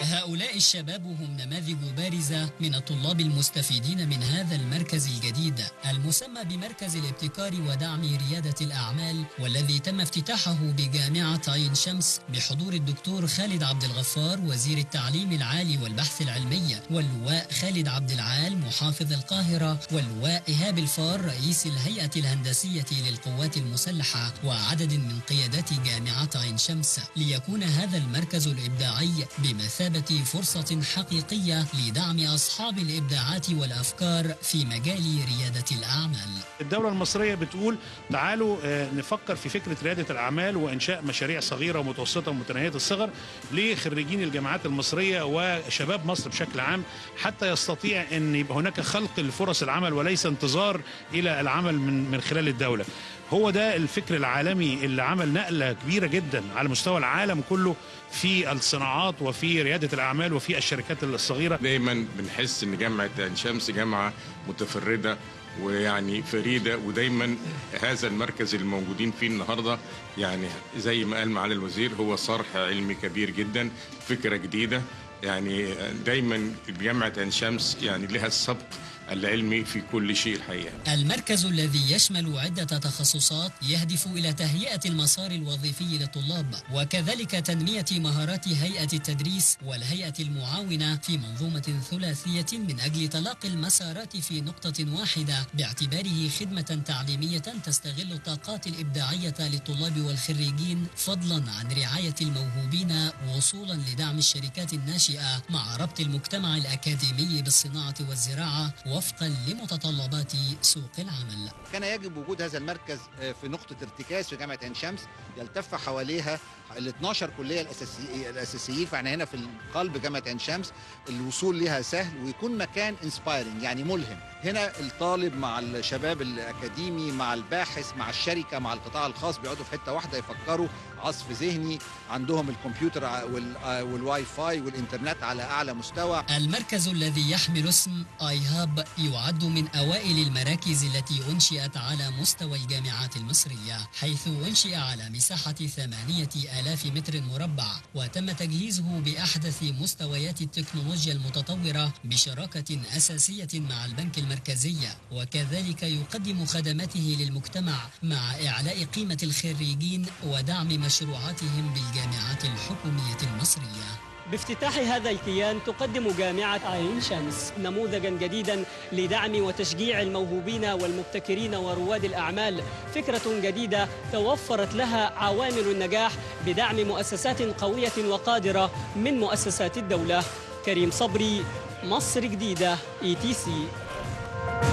هؤلاء الشباب هم نماذج بارزة من الطلاب المستفيدين من هذا المركز الجديد المسمى بمركز الابتكار ودعم ريادة الأعمال، والذي تم افتتاحه بجامعة عين شمس بحضور الدكتور خالد عبد الغفار وزير التعليم العالي والبحث العلمي، واللواء خالد عبد العال محافظ القاهرة، واللواء إيهاب الفار رئيس الهيئة الهندسية للقوات المسلحة، وعدد من قيادات جامعة عين شمس، ليكون هذا المركز الإبداعي بمثابة فرصة حقيقية لدعم أصحاب الإبداعات والأفكار في مجال ريادة الأعمال. الدولة المصرية بتقول تعالوا نفكر في فكرة ريادة الأعمال وإنشاء مشاريع صغيرة ومتوسطة ومتناهية الصغر لخريجين الجامعات المصرية وشباب مصر بشكل عام، حتى يستطيع أن يبقى هناك خلق لفرص العمل وليس انتظار إلى العمل من خلال الدولة. هو ده الفكر العالمي اللي عمل نقلة كبيرة جدا على مستوى العالم كله في الصناعات وفي ريادة الأعمال وفي الشركات الصغيرة. دايما بنحس ان جامعة عين شمس جامعة متفردة ويعني فريدة، ودايما هذا المركز الموجودين فيه النهاردة يعني زي ما قال معالي الوزير هو صرح علمي كبير جدا، فكرة جديدة. يعني دايما جامعة عين شمس يعني لها السبق العلمي في كل شيء الحقيقة. المركز الذي يشمل عدة تخصصات يهدف إلى تهيئة المسار الوظيفي للطلاب، وكذلك تنمية مهارات هيئة التدريس والهيئة المعاونة في منظومة ثلاثية من أجل تلاقي المسارات في نقطة واحدة، باعتباره خدمة تعليمية تستغل الطاقات الإبداعية للطلاب والخريجين، فضلا عن رعاية الموهوبين، وصولا لدعم الشركات الناشئة مع ربط المجتمع الأكاديمي بالصناعة والزراعة وفقا لمتطلبات سوق العمل. كان يجب وجود هذا المركز في نقطة ارتكاز في جامعة عين شمس يلتف حواليها ال 12 كلية الأساسيين، فاحنا هنا في قلب جامعة عين شمس الوصول لها سهل ويكون مكان انسبايرنج يعني ملهم. هنا الطالب مع الشباب الأكاديمي مع الباحث مع الشركة مع القطاع الخاص بيقعدوا في حتة واحدة يفكروا، عصف ذهني، عندهم الكمبيوتر والواي فاي والإنترنت على أعلى مستوى. المركز الذي يحمل اسم آي هاب يعد من أوائل المراكز التي أنشئت على مستوى الجامعات المصرية، حيث أنشئ على مساحة 8000 متر مربع، وتم تجهيزه بأحدث مستويات التكنولوجيا المتطورة بشراكة أساسية مع البنك المركزي، وكذلك يقدم خدماته للمجتمع مع إعلاء قيمة الخريجين ودعم مشروعاتهم بالجامعات الحكومية المصرية. بافتتاح هذا الكيان تقدم جامعة عين شمس نموذجا جديدا لدعم وتشجيع الموهوبين والمبتكرين ورواد الأعمال، فكرة جديدة توفرت لها عوامل النجاح بدعم مؤسسات قوية وقادرة من مؤسسات الدولة. كريم صبري، مصر جديدة، ETC.